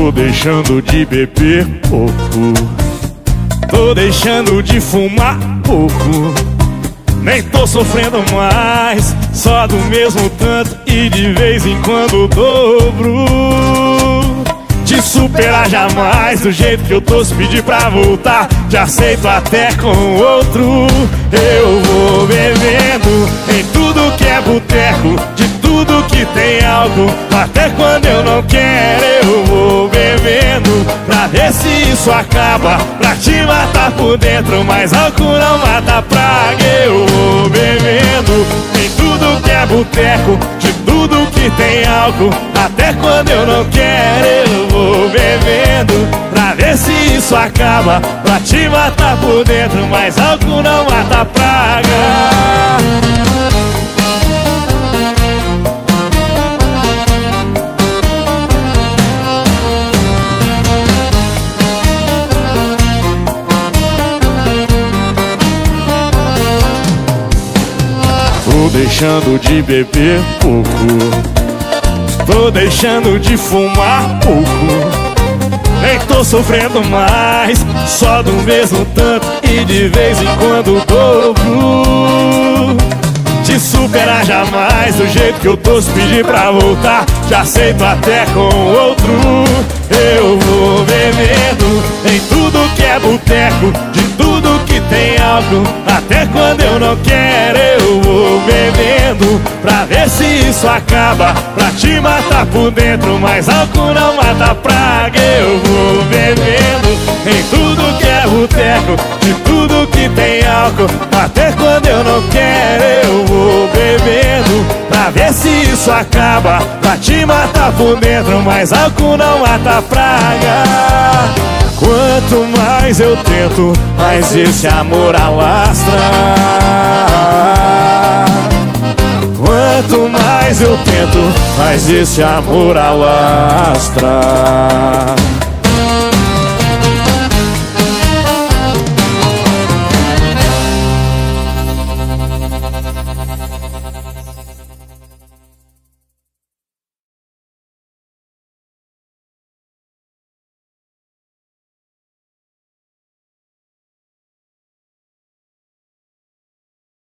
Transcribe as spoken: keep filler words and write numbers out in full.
Tô deixando de beber pouco, tô deixando de fumar pouco. Nem tô sofrendo mais, só do mesmo tanto e de vez em quando dobro. Te superar jamais, do jeito que eu tô, se pedir pra voltar, te aceito até com outro. Eu vou bebendo em tudo que é boteco, de tudo que tem álcool, até quando eu não quero. Eu vou bebendo pra ver se isso acaba, pra te matar por dentro, mas álcool não mata a praga. Eu vou bebendo em tudo que é boteco, de tudo que tem álcool, até quando eu não quero. Eu vou bebendo pra ver se isso acaba, pra te matar por dentro, mas álcool não mata a praga. Tô deixando de beber pouco, tô deixando de fumar pouco. Nem tô sofrendo mais, só do mesmo tanto e de vez em quando dobro. Te superar jamais, do jeito que eu tô, se pedir pra voltar, te aceito até com outro. Eu vou bebendo em tudo que é boteco, de tudo que tem álcool, até quando eu não quero. Eu vou bebendo pra ver se isso acaba, pra te matar por dentro, mas álcool não mata a praga. Eu vou bebendo em tudo que é boteco, de tudo que tem álcool, até quando eu não quero. Eu vou bebendo pra ver se isso acaba, pra te matar por dentro, mas álcool não mata a praga. Quanto mais eu tento, mais esse amor alastra. Quanto mais eu tento, mais esse amor alastra.